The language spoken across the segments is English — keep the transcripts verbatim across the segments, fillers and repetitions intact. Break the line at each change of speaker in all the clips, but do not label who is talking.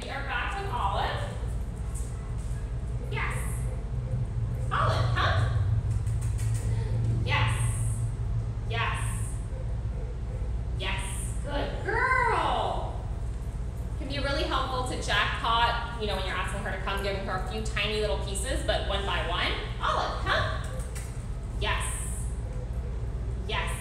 we are back with Olive. Yes. Olive, come. Yes. Yes. Yes. Good girl. Can be really helpful to jackpot, you know, when you're asking her to come, giving her a few tiny little pieces, but one by one. Olive, come. Yes. Yes.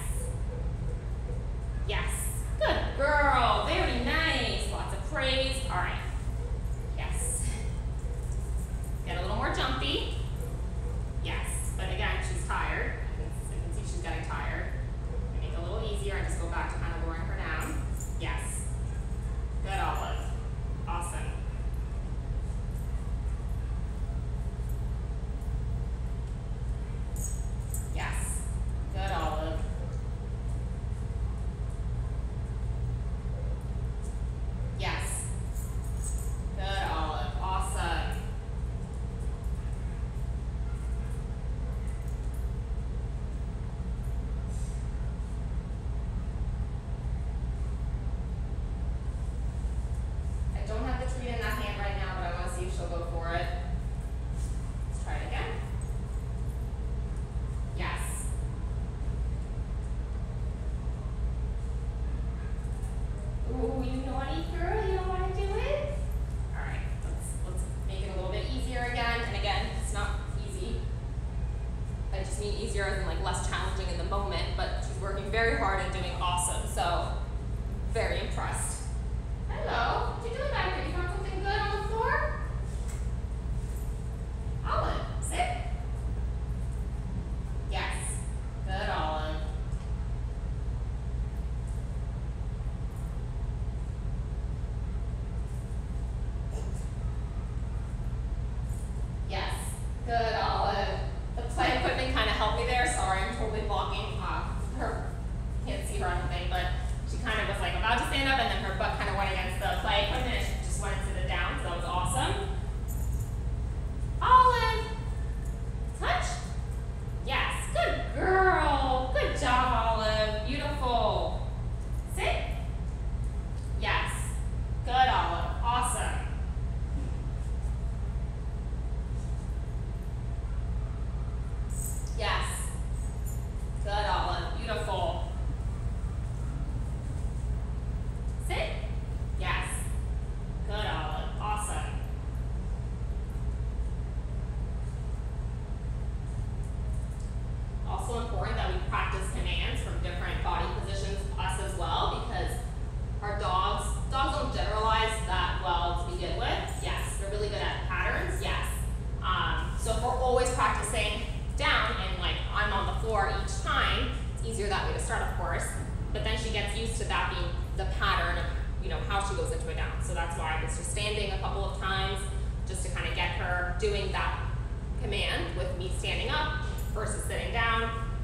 Yes. Good girl. Very nice. Lots of praise. All right. Yes. Get a little more jumpy. Yes. But again, she's tired. I can, I can see she's getting tired. I make it a little easier and just go back to kind of lowering her down. Yes. Good, Olive. Awesome. Yes. Good, Olive. Yes. Good, Olive. Awesome. I don't have the treat in that hand right now, but I want to see if she'll go for it. Let's try it again. Yes. Ooh, you naughty girl, you don't want to do it? All right, let's, let's make it a little bit easier again. And again, it's not easy. I just mean easier as in like less challenging in the moment, but she's working very hard and doing awesome. So, very impressed. Hello, what you doing back there? You found something good on the floor? Olive, sit. Yes, good, Olive. Yes, good, Olive. The play equipment kind of helped me there. Sorry, I'm totally blocking uh, her. Can't see her or anything, but she kind of was like about to stand up, and then her butt kind of went against the play equipment, and she just went into the down. So that was awesome. Olive, touch. Yes, good girl. Good job, Olive. Beautiful. Sit. Yes, good, Olive. Awesome. Yes. Good, Olive. Beautiful. Sit. Yes. Good, Olive. Awesome. Also important that we practice commands from different body positions, us as well, because our dogs, dogs don't generalize that well to begin with. Yes, they're really good at patterns. Yes. Um, so if we're always practicing down and like I'm on the floor each time, it's easier that way to start, of course, but then she gets used to that being the pattern of, you know, how she goes into a down. So that's why I was just standing a couple of times just to kind of get her doing that command with me standing up versus sitting down.